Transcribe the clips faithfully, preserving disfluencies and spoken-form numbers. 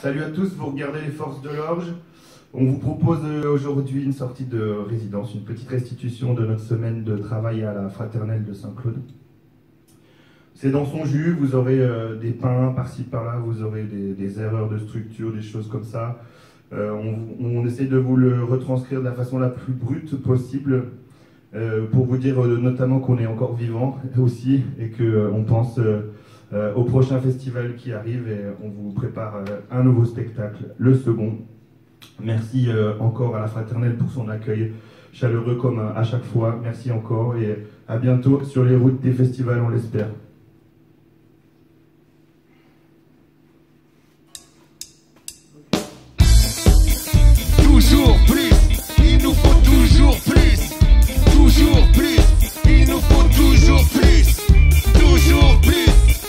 Salut à tous, vous regardez les Forces de l'Orge. On vous propose aujourd'hui une sortie de résidence, une petite restitution de notre semaine de travail à la Fraternelle de Saint-Claude. C'est dans son jus, vous aurez euh, des pains par-ci par-là, vous aurez des, des erreurs de structure, des choses comme ça. Euh, on, on essaie de vous le retranscrire de la façon la plus brute possible, euh, pour vous dire euh, notamment qu'on est encore vivant aussi et qu'on euh, pense euh, euh, au prochain festival qui arrive et on vous prépare euh, un nouveau spectacle, le second. Merci euh, encore à la Fraternelle pour son accueil chaleureux comme à chaque fois. Merci encore et à bientôt sur les routes des festivals, on l'espère. Toujours plus, il nous faut toujours plus. Toujours plus, il nous faut toujours plus. Toujours plus.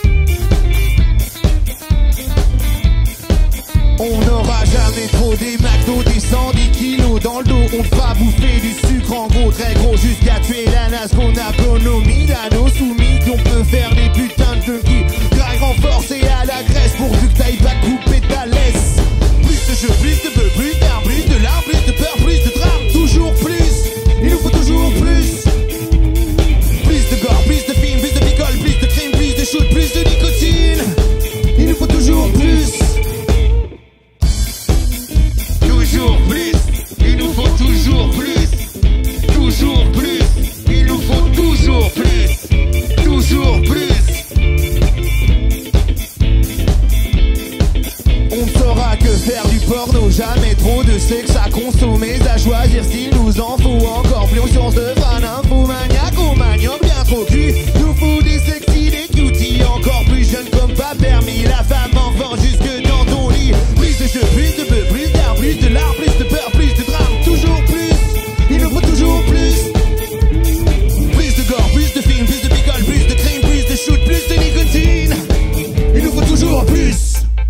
On n'aura jamais trop des McDo, des cent dix kilos dans le dos. On va bouffer du sucre en gros, très gros, jusqu'à tuer la nasse qu'on a pronomis à nos soumis. Qu'on peut faire des putains de junkies, graille renforcé à la graisse, pourvu que t'ailles pas couper ta laisse. Plus de jeux, plus de bœufs, plus d'armes, plus de larmes, plus de peur, plus de drame. Toujours plus, il nous faut toujours plus. Plus de gore, plus de films, plus de picole, plus de crime, plus de shoot, plus de nicotine. Il nous faut toujours plus. Toujours plus, il nous faut toujours plus. Toujours plus, il nous faut toujours plus. Toujours plus. On ne saura que faire du porno, jamais trop de sexe à consommer, à choisir s'il nous en faut encore plus. On se de fan, infomaniaque ou manioc bien trop cuit. Nous faut des sexy, des cuties, encore plus jeunes comme pas permis. La femme enfant jusque dans ton lit. Plus de jeux, plus de bœufs, plus d'armes, plus de larmes, plus de peur, plus de drame. Toujours plus, il nous faut toujours plus. Plus de gore, plus de films, plus de picole, plus de crime, plus de shoot, plus de nicotine. Il nous faut toujours plus.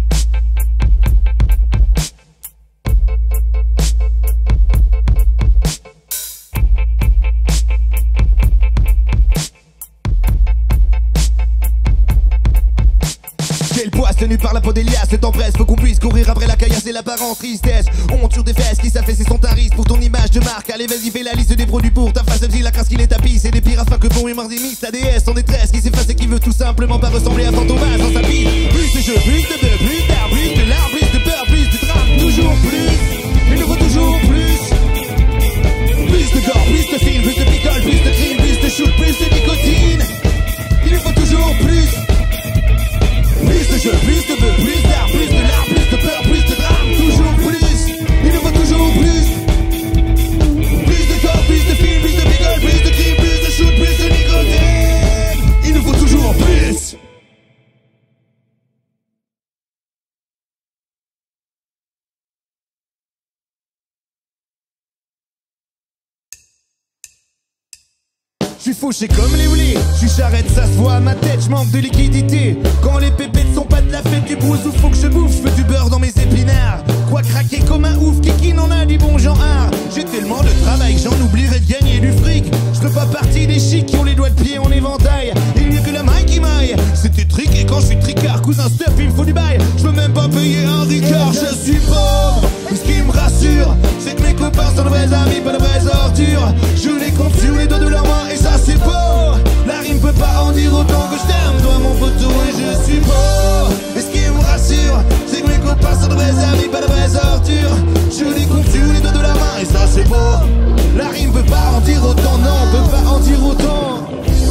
Tenu par la peau d'Elias, le temps presse, faut qu'on puisse courir après la caillasse et l'apparence tristesse. Honte sur des fesses qui s'affaissent et sont un risque pour ton image de marque. Allez vas-y fais la liste des produits pour ta face, si la crasse qu'il est tapis. C'est des pires afin que bon et Marzimis, ta déesse en détresse qui s'efface et qui veut tout simplement pas ressembler à Fantomas dans sa vie. Plus de jeux, plus de bœufs, plus d'armes, plus de larmes, plus de peur, plus de drame. Toujours plus, il nous faut toujours plus. Plus de gore, plus de films, plus de picole, plus de crime, plus de shoot, plus de nicotine. Il nous faut toujours plus. Plus de jeux, plus de bœufs, plus d'armes, plus de larmes, plus de peur, plus de drame. Toujours plus, il nous faut toujours plus. Plus de corps, plus de films, plus de picole, plus de crime, plus de shoot, plus de nicotine. Il nous faut toujours plus. Je suis fauché comme les houlis, je suis charrette, ça se voit à ma tête, je manque de liquidité. Quand les pépettes sont pas de la fête du brousse, faut que je bouffe, je fais du beurre dans mes épinards. Quoi craquer comme un ouf, qui n'en a du bon genre art. J'ai tellement de travail que j'en oublierai de gagner du fric. Je fais pas partie des chics qui ont les doigts de pied en éventail. Il n'y a que la maille qui maille, c'était triqué quand je suis tricard. Cousin stuff, il me faut du bail, je peux même pas payer un ricard. Je suis pauvre, mais ce qui me rassure, c'est que mes copains sont de vrais amis, pas de vraies ordures. Je les compte sur les doigts de leurs mains et ça c'est beau. La rime peut pas en dire autant que je t'aime, toi mon poteau, et je suis beau. Et ce qui me rassure, c'est que mes copains sont de vrais amis, pas de vraies ordures. Je les compte sur les doigts de la main et ça c'est beau. La rime peut pas en dire autant, non, peut pas en dire autant.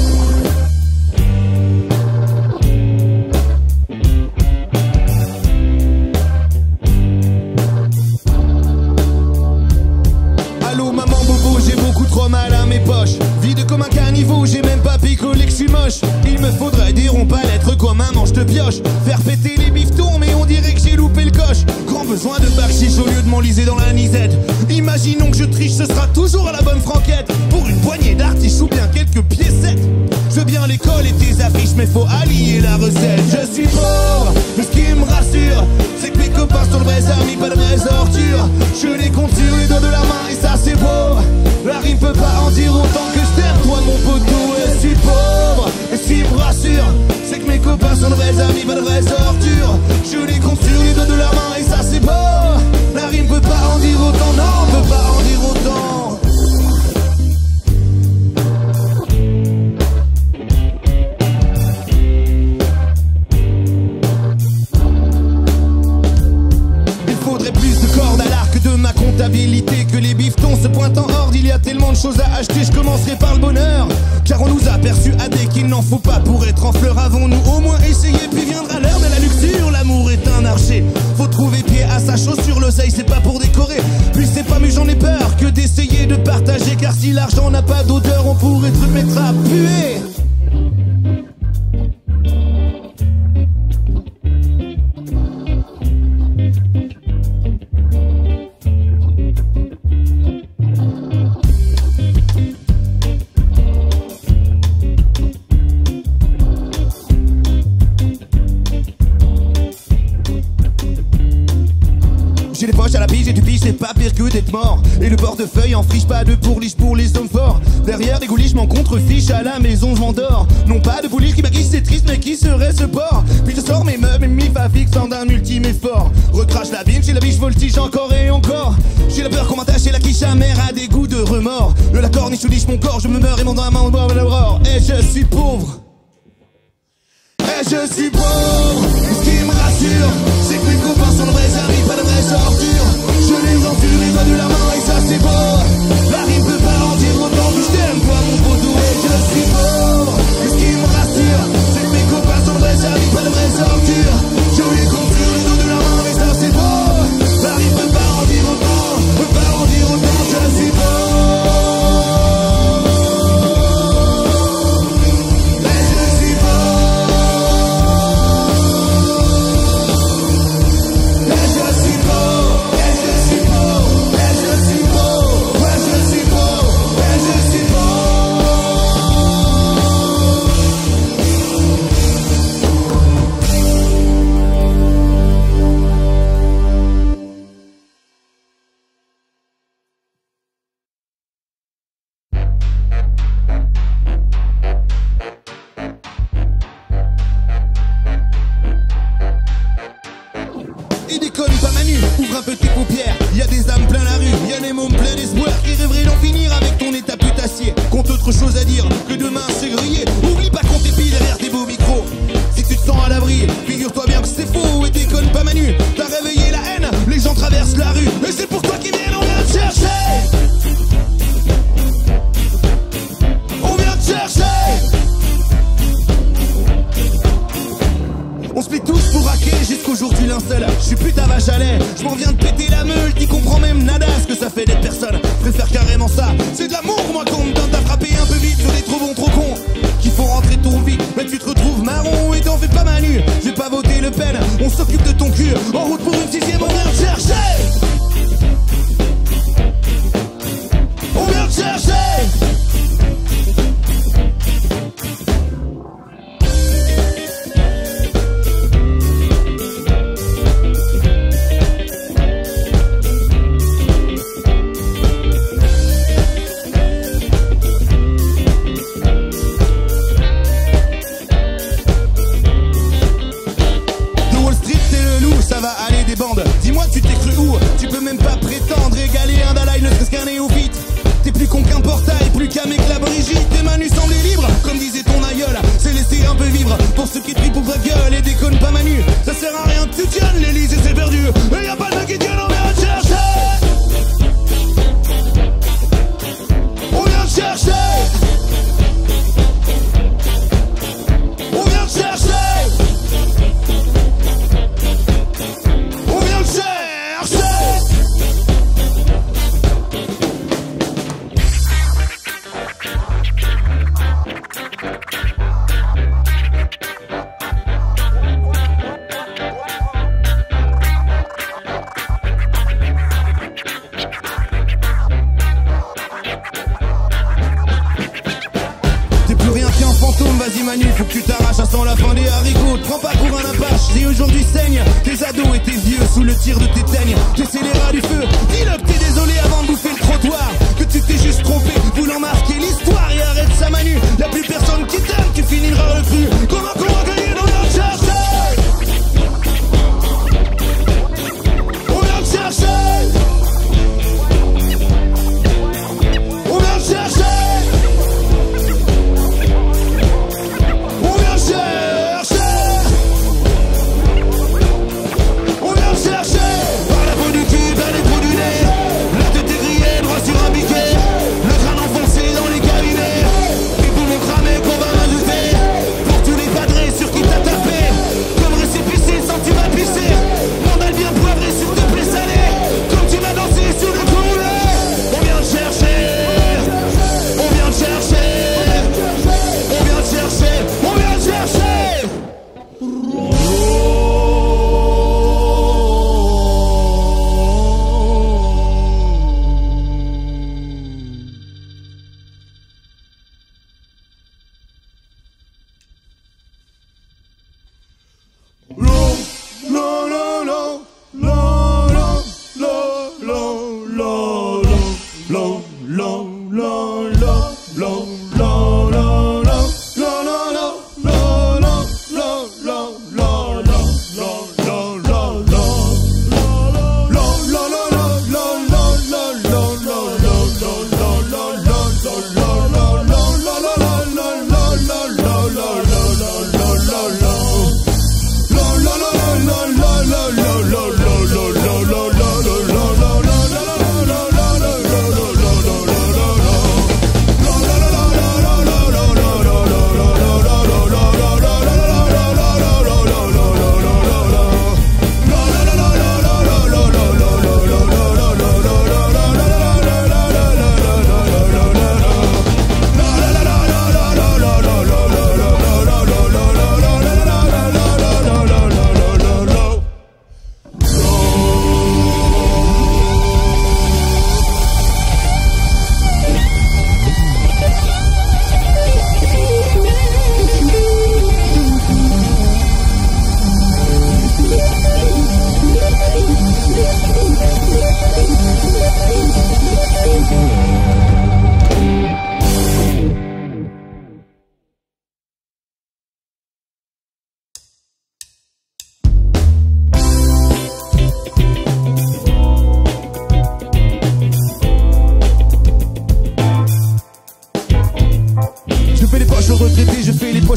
Allô maman bobo, j'ai beaucoup trop mal à mes poches. Vide comme un caniveau, j'ai même pas picolé que je suis moche. Il me faudrait des ronds pas l'être comme un manche de pioche. Faire péter les bifetons, mais on dirait que j'ai loupé le coche. Grand besoin de bakshish au lieu de m'enliser dans la nisette. Imaginons que je triche, ce sera toujours à la bonne franquette. Pour une poignée d'artiches ou bien quelques piécettes. Je veux bien l'école et tes affiches, mais faut allier la recette. Je suis pauvre, mais ce qui me rassure, c'est que mes copains sont de vrais amis, pas de vraies ordures. Je les compte sur les doigts de la main et ça c'est beau. La rime peut pas en dire autant que je t'aime, toi mon poteau, et je suis pauvre. Et ce qui me rassure, c'est que mes copains sont de vrais amis, pas de vraies ordures. Je les compte sur les doigts de la main et ça responsabilité que les bifetons se pointent en horde. Il y a tellement de choses à acheter, je commencerai par le bonheur. Car on nous a persuadé qu'il n'en faut pas pour être en fleurs. Avons-nous au moins essayé, puis viendra l'heure. Mais la luxure, l'amour est un archer. Faut trouver pied à sa chaussure, l'oseille c'est pas pour décorer. Puis c'est pas mais j'en ai peur que d'essayer de partager. Car si l'argent n'a pas d'odeur, on pourrait se mettre à puer. J'ai les poches à la pige et du pige, c'est pas pire que d'être mort. Et le portefeuille en friche, pas de pourliche pour les hommes forts. Derrière des gouliches, m'en contrefiche, à la maison je m'endors. Non pas de pouliche qui m'aguiche, c'est triste, mais qui serait ce port? Puis je sors mes meubles et mi fa fixant d'un ultime effort. Recrache la bine, j'ai la biche voltige encore et encore. J'ai la peur qu'on m'attache et la quiche amère a des goûts de remords. Le la corniche ou liche mon corps, je me meurs et mon dans la main à l'aurore. Et je suis pauvre. Et je suis pauvre. Et ce qui me rassure, c'est que mes copains sont de vrais amis, pas de vraies ordures. Je les enfile les doigts de la main et ça c'est beau. La rime peut pas en dire autant que je t'aime, toi mon poteau. Et je suis pauvre. Et ce qui me rassure, c'est que mes copains sont de vrais amis, pas de vraies ordures. Je les confie les doigts de la main et ça c'est beau. La rime peut pas en dire autant, peut pas en dire autant. Je suis pauvre. Ouvre un peu tes paupières, y a des âmes plein la rue, y a des mômes pleins d'espoir qui rêveraient d'en finir avec ton état putassier. Compte autre chose à dire que demain c'est grillé. Oublie pas qu'on t'épile derrière tes beaux micros. Si tu te sens à l'abri, figure-toi bien que c'est faux et déconne pas Manu. T'as réveillé la haine, les gens traversent la rue et c'est pour toi qu'ils viennent, on vient te chercher. On vient te chercher. On se fait tous pour raquer jusqu'aujourd'hui linceul. Je suis putain vache à lait, je m'en viens de péter la meule. T'y comprends même nada ce que ça fait d'être personne. Préfère carrément ça, c'est de l'amour moi qu'on me donne. T'as frappé un peu vite sur des trop bons trop cons qui font rentrer ton vide, mais tu te retrouves marron et t'en fais pas Manu. J'ai pas voté Le Pen, on s'occupe de ton cul. En route pour une sixième, on vient te chercher. On vient te chercher. Dis-moi tu t'es cru où? Tu peux même pas prétendre égaler un Dalai, ne serait-ce qu'un néophyte. T'es plus con qu'un portail, plus qu'un mec la Brigitte. Tes Manu semblent libres, comme disait ton aïeul. C'est laisser un peu vivre pour ceux qui trient pour ta gueule. Et déconne pas Manu, ça sert à rien que tu tiennes. L'Élysée c'est perdu, et y'a pas de mec qui tienne, on vient te chercher. On vient te chercher. On vient te chercher. Vas-y Manu, faut que tu t'arraches à sans la fin des haricots. Te prends pas pour un apache, si aujourd'hui saigne tes ados et tes vieux sous le tir de tes teignes. Tu sais les rats du feu, dis-le que t'es désolé avant de bouffer le trottoir. Que tu t'es juste trompé, voulant marquer l'histoire. Et arrête ça Manu, y'a plus personne qui t'aime, tu finiras le cru. Comment comment gagner dans le chercher. On vient te chercher. On vient te chercher. Chercher par la peau du cul, par les trous du nez.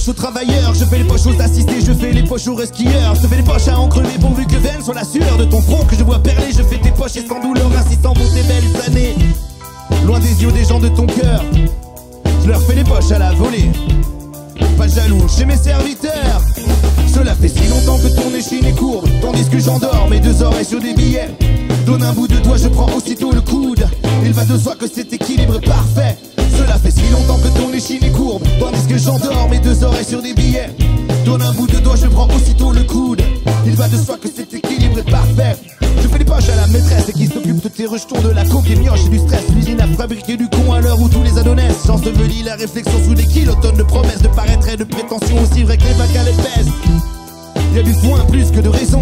poches aux travailleurs, je fais les poches aux assistés, je fais les poches aux resquilleurs. Je te fais les poches à en crever pourvu que vienne sur la sueur de ton front que je vois perler. Je fais tes poches et sans douleur, ainsi s'en vont tes belles années. Loin des yeux des gens de ton cœur, je leur fais les poches à la volée. Pas jaloux chez mes serviteurs. Cela fait si longtemps que ton échine est courbe, tandis que j'endors mes deux oreilles sur des billets. Donne un bout de doigt, je prends aussitôt le coude. Il va de soi que cet équilibre est parfait. Cela fait si longtemps que ton échine est courbe, tandis que j'endors mes deux oreilles sur des billets. Donne un bout de doigt, je prends aussitôt le coude. Il va de soi que cet équilibre est parfait. Je fais les poches à la maîtresse qui s'occupe de tes rejetons, de la coke, des mioches et du stress. L'usine à fabriquer du con à l'heure où tous les adonnes s'ensevelit la réflexion sous des kilotonnes de promesses, de paraître et de prétentions aussi vraies que les vagues à l'épaisse. Y'a du foin plus que de raison.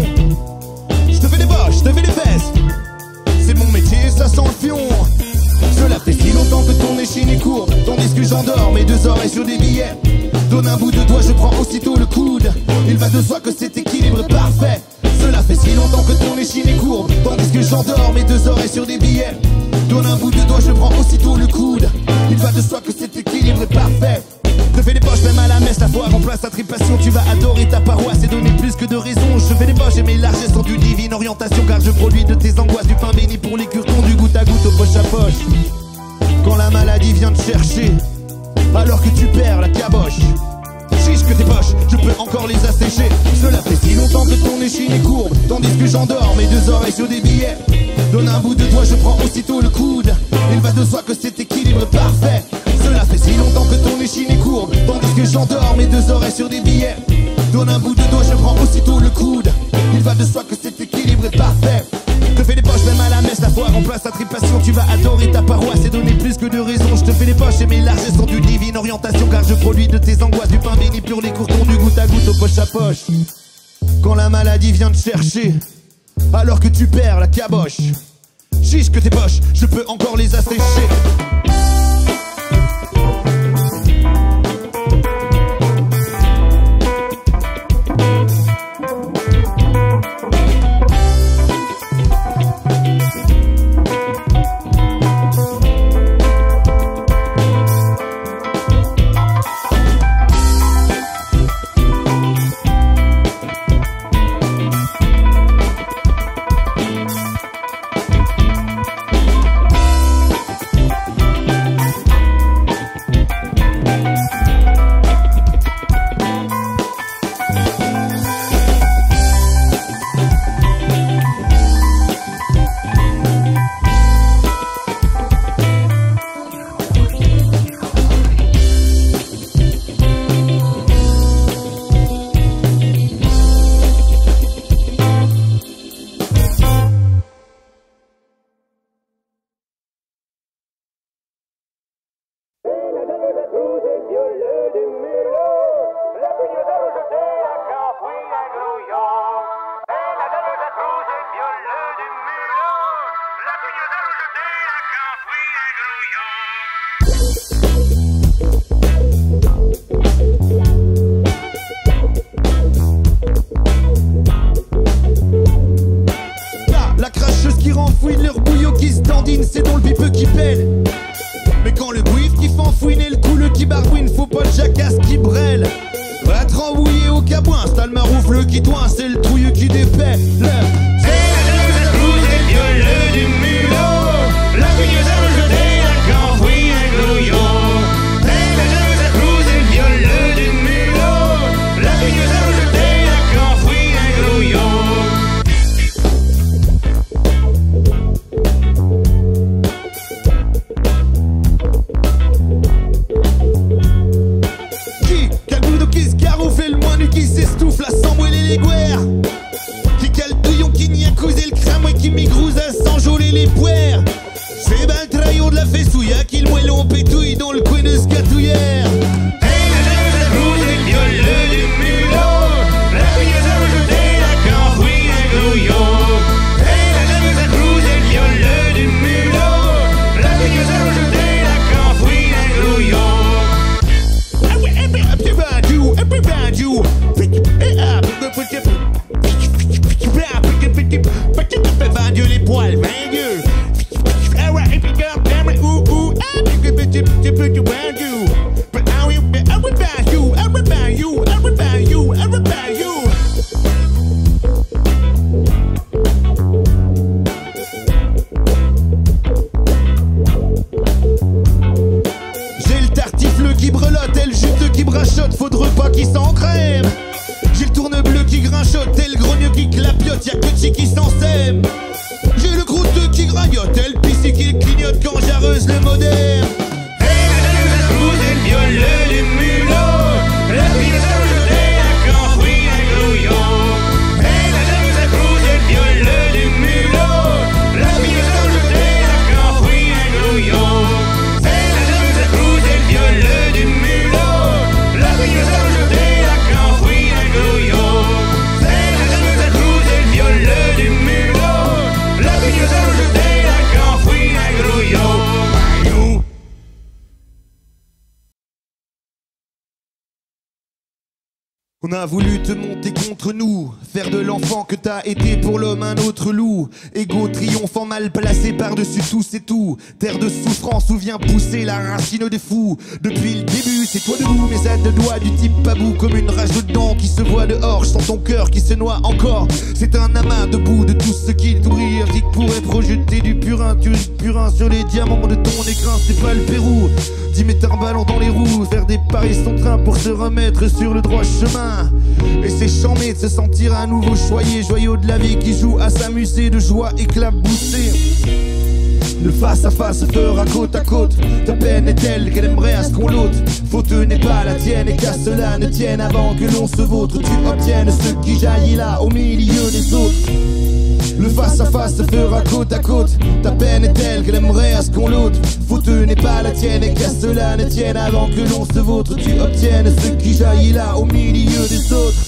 Je te fais des poches, je te fais des fesses. C'est mon métier, ça sent le fion. Cela fait si longtemps que ton échine est courbe, tandis que j'endors mes deux oreilles sur des billets. Donne un bout de doigt, je prends aussitôt le coude. Il va de soi que cet équilibre est parfait. Cela fait si longtemps que ton échine est courbe, tandis que j'endors mes deux oreilles sur des billets. Donne un bout de doigt, je prends aussitôt le coude. Il va de soi que cet équilibre est parfait. Je fais des poches même à la messe, la foi remplace ta tripation. Tu vas adorer ta paroisse et donner plus que de raison. Je fais des poches et mes largesses sont d'une divine orientation, car je produis de tes angoisses du pain béni pour les cure-tons, du goutte à goutte au poche à poche. Quand la maladie vient te chercher, alors que tu perds la caboche. Chiche que tes poches, je peux encore les assécher. Cela fait si longtemps que ton échine est courbe, tandis que j'endors mes deux oreilles sur des billets. Donne un bout de doigt, je prends aussitôt le coude. Il va de soi que cet équilibre est parfait. Cela fait si longtemps que ton échine est courbe, tandis que j'endors mes deux oreilles sur des billets. Donne un bout de doigt, je prends aussitôt le coude. Il va de soi que cet équilibre est parfait. Je te fais des poches même à la messe, la foi remplace ta tripation. Tu vas adorer ta paroisse et donner plus que de raison. Je te fais des poches et mes largesses sont d'une divine orientation, car je produis de tes angoisses du pain béni pur, les courtons, du goutte à goutte au poche à poche. Quand la maladie vient te chercher, alors que tu perds la caboche. Chiche que tes poches, je peux encore les assécher. C'est dans le pipeux qui pèle. Mais quand le bouif qui fanfouine et le coule qui barbouine, faut pas le jacasse qui brêle. Va te rembouiller au cabouin, installe ma roufle qui toin, c'est le trouilleux qui dépêle. C'est la trouille des violeux du mulot, la pigneuse à rejeter, la canfouille un grouillon. C'est la trouille des violeux du mulot, la pigneuse à rejeter, la canfouille un grouillon. Qui s'estouffe la sans brûler les guerres, qui cale douillon, qui n'y a causé le crâne, qui migrouze à s'enjôler les poires. C'est ben le traillon de la fessouilla, qui le moellon pétouille dans le coin de ce catouillère. Hey, la trouille des violeux du mulot, la pigneuse à rejeter, la canfouille un grouillon. Hey, la trouille des violeux du mulot, la pigneuse à rejeter, la canfouille un grouillon. Everybody, you, les poils, vingt-deux. Ouh, ouh, petits qui s'en sème. J'ai le croûte qui gragnote, elle pisse qui clignote quand j'arreuse le moderne. Et la jalouse a posé le violet du mulot. La fille de sa jetée à quand fruit un grouillon. Et la jalouse a posé le violet du mulot. La fille de sa jetée à quand fruit un grouillon. Et la jalouse a posé le violet du mulot. La fille de sa jetée à quand fruit un grouillon. Et la jalouse a posé le violet du mulot. La fille de sa jetée à quand fruit un grouillon. On a voulu te monter contre nous, faire de l'enfant que t'as été pour l'homme un autre loup. Égo triomphant mal placé par-dessus tout, c'est tout. Terre de souffrance où vient pousser la racine des fous. Depuis le début, c'est toi debout, mes aides de doigts du type pabou. Comme une rage de dents qui se voit dehors, je sens ton cœur qui se noie encore. C'est un amas debout de tout ce qui t'ouvrir, qui pourrait projeter du purin, tu purin sur les diamants de ton écrin, c'est pas le Pérou. dix mètres un ballon dans les roues, faire des paris son train pour se remettre sur le droit chemin. Et c'est charmé de se sentir à nouveau choyé, joyau de la vie qui joue à s'amuser de joie éclaboussée. Le face à face se fera côte à côte. Ta peine est telle qu'elle aimerait à ce qu'on l'ôte. Faute n'est pas la tienne et qu'à cela ne tienne avant que l'on se vautre. Tu obtiennes ce qui jaillit là au milieu des autres. Le face à face se fera côte à côte. Ta peine est telle qu'elle aimerait à ce qu'on l'ôte. Faute n'est pas la tienne et qu'à cela ne tienne avant que l'on se vautre. Tu obtiennes ce qui jaillit là au milieu des autres.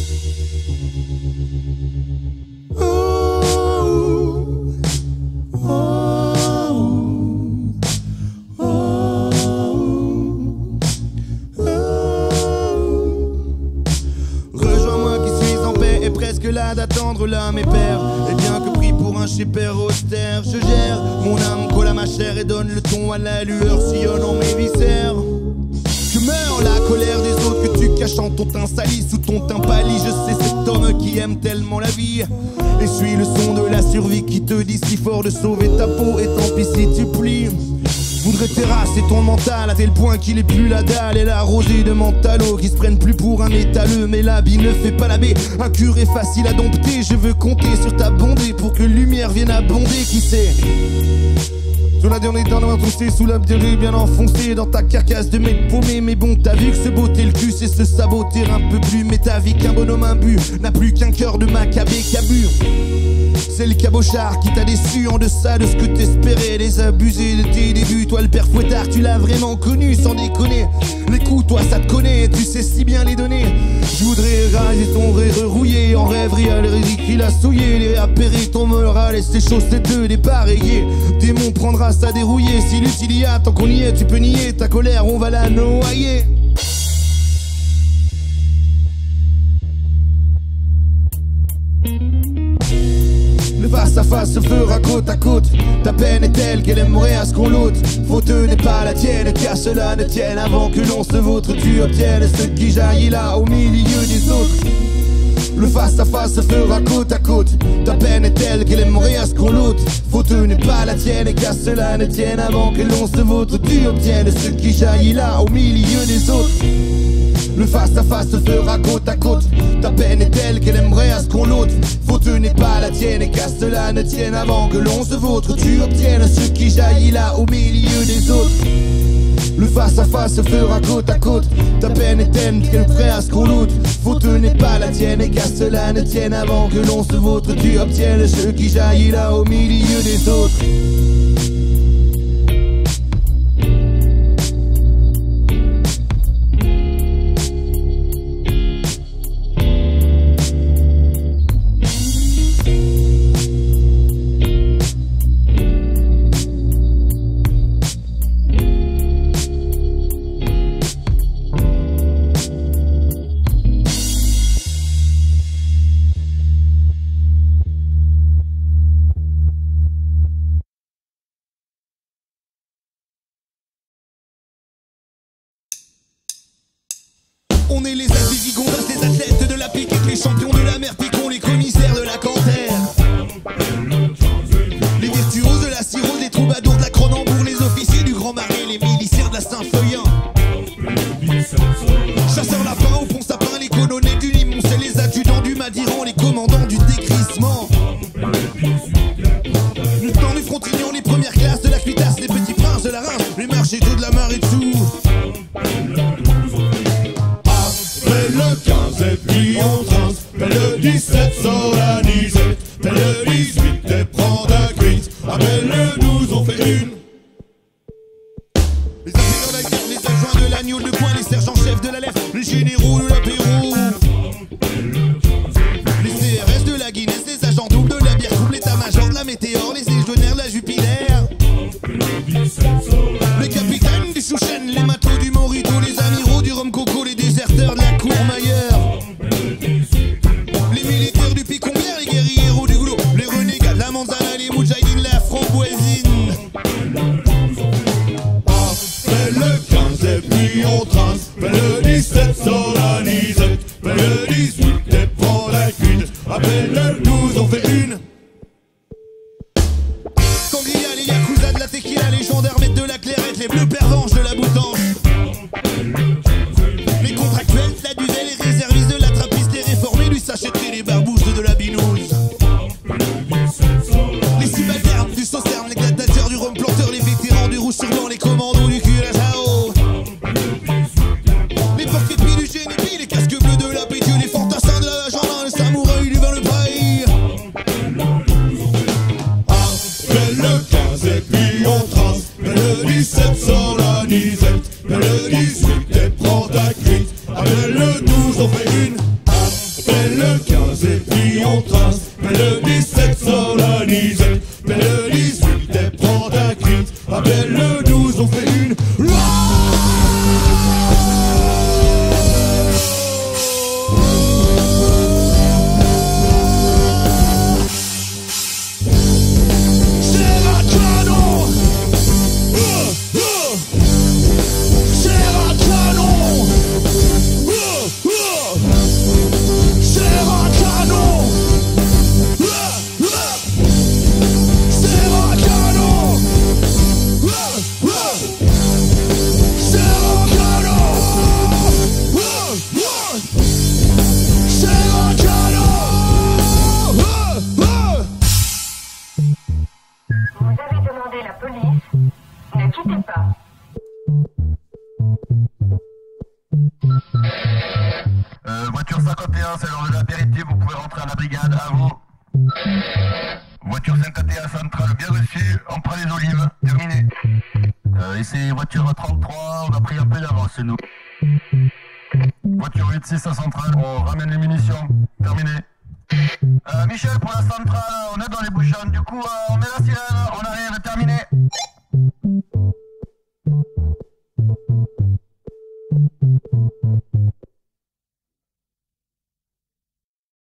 Rejoins-moi qui suis en paix et presque là d'attendre là mes pères. Et bien que pris pour un chez père austère, je gère mon âme, colle à ma chair et donne le ton à la lueur sillonnant mes viscères. Je meurs la colère des autres que tu caches en ton teint sali, sous ton teint pâli. Je sais cet homme qui aime tellement la vie. Et suis le son de la survie qui te dit si fort de sauver ta peau. Et tant pis si tu plies. Voudrais terrasser ton mental à tel point qu'il est plus la dalle. Et la rosée de mentalo qui se prennent plus pour un métalleux. Mais l'habit ne fait pas la baie, un cure est facile à dompter. Je veux compter sur ta bondée pour que lumière vienne abonder. Qui sait? Sur la dernière temps d'avoir tossé sous la bière bien enfoncé dans ta carcasse de mec paumé. Mais bon, t'as vu que se botter le cul c'est se saboter un peu plus. Mais ta vie qu'un bonhomme imbu n'a plus qu'un cœur de macabé cabure. C'est le cabochard qui t'a déçu en deçà de ce que t'espérais. Les abusés de tes débuts, toi le père fouettard, tu l'as vraiment connu sans déconner. Les coups, toi ça te connaît, tu sais si bien les donner. Je voudrais raser ton rire rouillé en rêverie à l'érique qu'il a souillé. Les apérer ton moral et ses chaussettes de dépareiller. Démon prendra ça dérouiller, si l'utile y a, tant qu'on y est, tu peux nier ta colère, on va la noyer. Le face à face se fera côte à côte. Ta peine est telle qu'elle aimerait à ce qu'on l'ôte. Faute n'est pas la tienne, qu'à cela ne tienne avant que l'on se vautre. Tu obtiennes ce qui jaillit là au milieu des autres. Le face à face se fera côte à côte. Ta peine est telle qu'elle aimerait à ce qu'on l'ôte. Faute n'est pas la tienne et qu'à cela ne tienne avant que l'on se vautre. Tu obtiennes ce qui jaillit là au milieu des autres. Le face à face se fera côte à côte. Ta peine est telle qu'elle aimerait à ce qu'on l'ôte. Faute n'est pas la tienne et qu'à cela ne tienne avant que l'on se vautre. Tu obtiennes ce qui jaillit là au milieu des autres. Le face à face se fera côte à côte. Ta peine est telle qu'elle est prête à ce qu'on l'ôte. Faute n'est pas la tienne et qu'à cela ne tienne avant que l'on se vautre. Tu obtiennes ce qui jaillit là au milieu des autres. On est les Azézigondas, les athlètes de la pique, les champions de la mer, piquons les commissaires de la cantère. Les virtuoses de la cirrhose, les troubadours de la Cronenbourg, les officiers du Grand Marais, les miliciens de la Saint-Feuillin. Chasseurs lapins au pont sapin, les colonels du Limon, c'est les adjudants du Madiran, les commandants du décrissement. les agents doubles de la bière coupe, l'état-major de la météore, les légionnaires de la Jupiler. Les capitaines du Chouchen, les matelots du Morito, les amiraux du Rhum Coco, les déserteurs de la Courmayeur. Les militaires du Picombière, les guerrieros du Goulot, les renégats de la Manzana, les moudjahidines, la framboisine. Fais le quinze et puis on trace. Fais le dix-sept sur la Nisette. Fais le dix-huit et prends la cuite. Après le douze on fait une. Sangria, les yakuza de la tequila, les gendarmes de la clairette, les bleus pervenches de la boutanche. Les contractuels de la duvet, les réservistes de la trappiste, les réformés du sachet-tri, les barbouches de la binouze. Les subalternes du sauterne, les gladiateurs du rhum planteur, les vétérans du rouge sur blanc, les commandos du curaçao. Les porte-épis du génépi, les casques bleus de la pétieux, les fantassins de la gendarme, les samouraïs du vin le paille. Fais le quinze et puis on trace. Fais le dix-sept sur la Nisette. Fais le dix-huit et prends ta cuite. Après le douze on fait une. Fais le quinze et puis on trace. Fais le dix-sept sur la Nisette. Fais le dix-huit et prends ta cuite. Après le douze on fait une. Euh, voiture cinquante et un, c'est l'heure de l'apéritif, vous pouvez rentrer à la brigade, à vous. Voiture cinquante et un centrale, bien reçu, on prend les olives, terminé. Euh, ici, voiture trente-trois, on a pris un peu d'avance, c'est nous. Voiture huit six à centrale, on ramène les munitions, terminé. Euh, Michel, pour la centrale, on est dans les bouchons, du coup, euh, on met la sirène, on arrive, terminé.